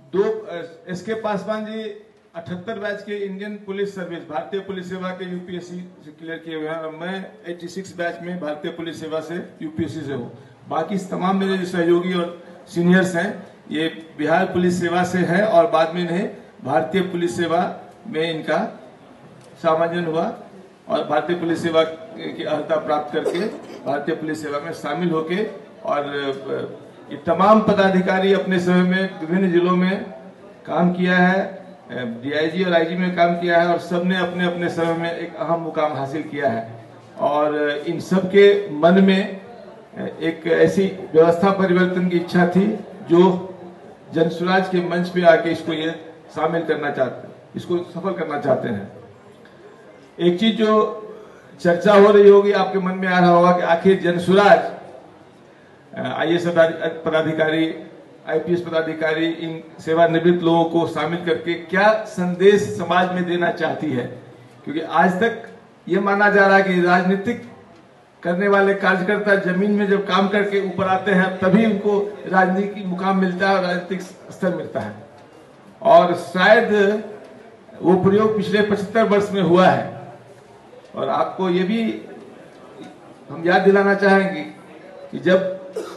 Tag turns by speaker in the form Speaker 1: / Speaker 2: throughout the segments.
Speaker 1: दो SK Paswan ji 78 batch के Indian Police Service भारतीय पुलिस सेवा के यूपीएससी से क्लियर किए हुए हैं और मैं 86 बैच में भारतीय पुलिस सेवा से यूपीएससी से हूँ। बाकी तमाम मेरे जो सहयोगी और सीनियर्स हैं ये बिहार पुलिस सेवा से है और बाद में इन्हें भारतीय पुलिस सेवा में इनका सामान्यन हुआ और भारतीय पुलिस सेवा की अर्हता प्राप्त करके भारतीय पुलिस सेवा में शामिल होके और ये तमाम पदाधिकारी अपने समय में विभिन्न जिलों में काम किया है, डीआईजी और आईजी में काम किया है और सबने अपने अपने समय में एक अहम मुकाम हासिल किया है। और इन सब के मन में एक ऐसी व्यवस्था परिवर्तन की इच्छा थी जो जनसुराज के मंच पे आके इसको ये शामिल करना चाहते, इसको सफल करना चाहते हैं। एक चीज जो चर्चा हो रही होगी, आपके मन में आ रहा होगा कि आखिर जनसुराज आईएएस पदाधिकारी, आईपीएस पदाधिकारी, इन सेवानिवृत्त लोगों को शामिल करके क्या संदेश समाज में देना चाहती है। क्योंकि आज तक ये माना जा रहा है कि राजनीतिक करने वाले कार्यकर्ता जमीन में जब काम करके ऊपर आते हैं तभी उनको राजनीतिक मुकाम मिलता है और राजनीतिक स्तर मिलता है। और शायद वो प्रयोग पिछले 75 वर्ष में हुआ है। और आपको ये भी हम याद दिलाना चाहेंगे कि जब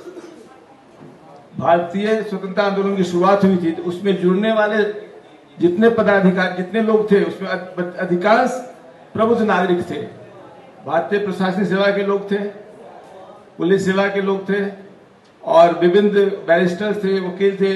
Speaker 1: भारतीय स्वतंत्रता आंदोलन की शुरुआत हुई थी तो उसमें जुड़ने वाले जितने पदाधिकारी, जितने लोग थे उसमें अधिकांश प्रबुद्ध नागरिक थे। भारतीय प्रशासनिक सेवा के लोग थे, पुलिस सेवा के लोग थे और विभिन्न बैरिस्टर थे, वकील थे,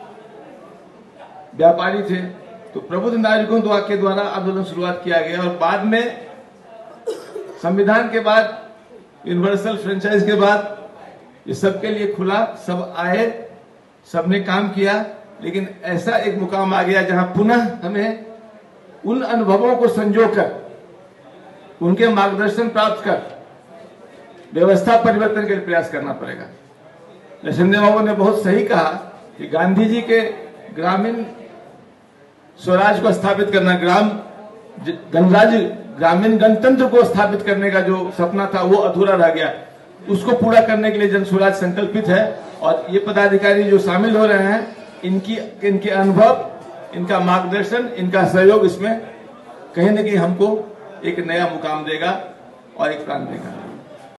Speaker 1: व्यापारी थे। तो प्रबुद्ध नागरिकों के द्वारा आंदोलन शुरुआत किया गया और बाद में संविधान के बाद, यूनिवर्सल फ्रेंचाइज के बाद ये सबके लिए खुला, सब आए, सबने काम किया। लेकिन ऐसा एक मुकाम आ गया जहां पुनः हमें उन अनुभवों को संजोकर, उनके मार्गदर्शन प्राप्त कर व्यवस्था परिवर्तन के लिए प्रयास करना पड़ेगा। लक्ष्मण बाबू ने बहुत सही कहा कि गांधी जी के ग्रामीण स्वराज को स्थापित करना, गणराज्य, ग्रामीण गणतंत्र को स्थापित करने का जो सपना था वो अधूरा रह गया। उसको पूरा करने के लिए जनसुराज संकल्पित है। और ये पदाधिकारी जो शामिल हो रहे हैं, इनके अनुभव, इनका मार्गदर्शन, इनका सहयोग इसमें कहीं न कहीं हमको एक नया मुकाम देगा और एक प्राण देगा।